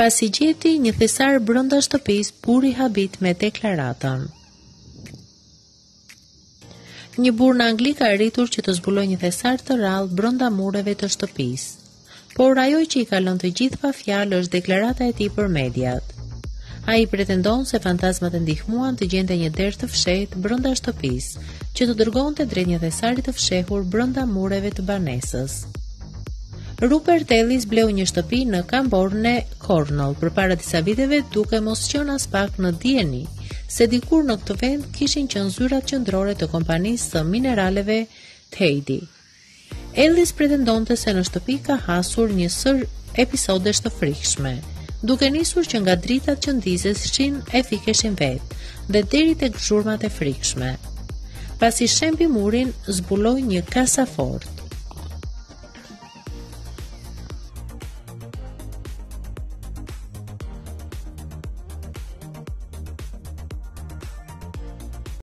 pasi gjeti një thesar brenda shtëpisë buri habit me deklaratën. Një burr në Angli ka arritur që të zbulojë një thesar të rrallë brenda mureve të shtëpisë. Por ajo që i ka lënë të gjithë pa fjalë është deklarata e tij për mediat. Ai pretendon se fantazmat e ndihmuan të gjente një derë të fshehtë brenda shtëpisë, që të dërgonte drejt një thesari të fshehur brenda mureve të banesës. Rupert Ellis bleu një shtëpi në Camborne, Cornwall, përpara disa viteve, duke mos qenë as pak në dieni se dikur në këtë vend kishin qenë zyrat qendrore të kompanisë së mineraleve Thady. Ellis pretendonte se në shtëpi ka hasur një sër episodesh të frikshme, duke nisur që nga dritat që ndizeshin e fikeshin vetë dhe deri tek zhurmat e frikshme. Pasi shembi murin, zbuloi një kasafort.